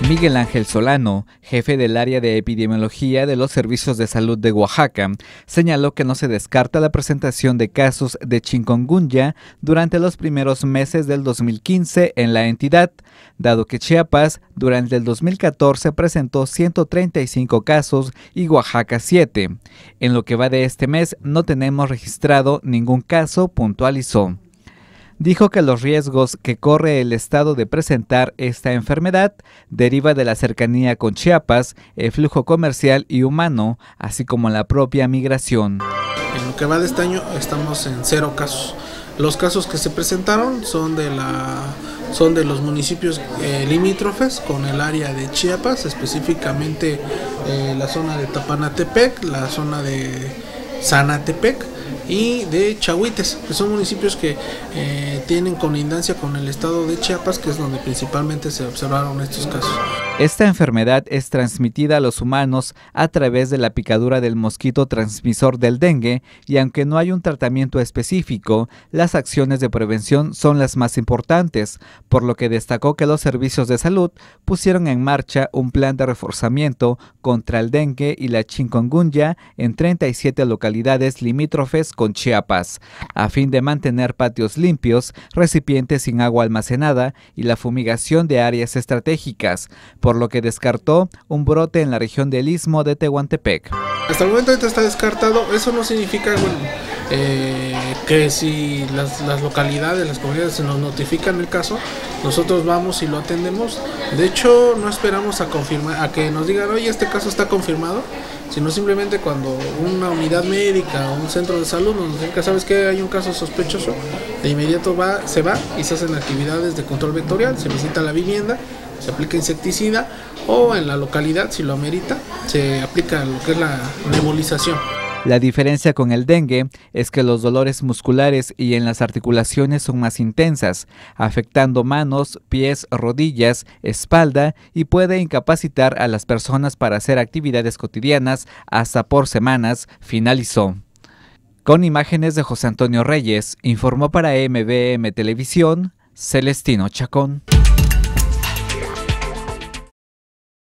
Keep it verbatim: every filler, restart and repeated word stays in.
Miguel Ángel Solano, jefe del área de epidemiología de los servicios de salud de Oaxaca, señaló que no se descarta la presentación de casos de chikungunya durante los primeros meses del dos mil quince en la entidad, dado que Chiapas durante el dos mil catorce presentó ciento treinta y cinco casos y Oaxaca siete. En lo que va de este mes no tenemos registrado ningún caso, puntualizó. Dijo que los riesgos que corre el estado de presentar esta enfermedad deriva de la cercanía con Chiapas, el flujo comercial y humano, así como la propia migración. En lo que va de este año estamos en cero casos. Los casos que se presentaron son de, la, son de los municipios eh, limítrofes con el área de Chiapas, específicamente eh, la zona de Tapanatepec, la zona de Zanatepec y de Chahuites, que son municipios que eh, tienen colindancia con el estado de Chiapas, que es donde principalmente se observaron estos casos. Esta enfermedad es transmitida a los humanos a través de la picadura del mosquito transmisor del dengue y aunque no hay un tratamiento específico, las acciones de prevención son las más importantes, por lo que destacó que los servicios de salud pusieron en marcha un plan de reforzamiento contra el dengue y la chikungunya en treinta y siete localidades limítrofes con Chiapas, a fin de mantener patios limpios, recipientes sin agua almacenada y la fumigación de áreas estratégicas, por lo que descartó un brote en la región del Istmo de Tehuantepec. Hasta el momento está descartado. Eso no significa bueno, eh, que si las, las localidades, las comunidades se nos notifican el caso, nosotros vamos y lo atendemos. De hecho, no esperamos a confirmar, a que nos digan, oye, este caso está confirmado, sino simplemente cuando una unidad médica o un centro de salud nos dice, ¿sabes qué? Hay un caso sospechoso, de inmediato va, se va y se hacen actividades de control vectorial, se visita la vivienda, se aplica insecticida o en la localidad, si lo amerita, se aplica lo que es la nebulización. La diferencia con el dengue es que los dolores musculares y en las articulaciones son más intensas, afectando manos, pies, rodillas, espalda y puede incapacitar a las personas para hacer actividades cotidianas hasta por semanas, finalizó. Con imágenes de José Antonio Reyes, informó para M V M Televisión, Celestino Chacón.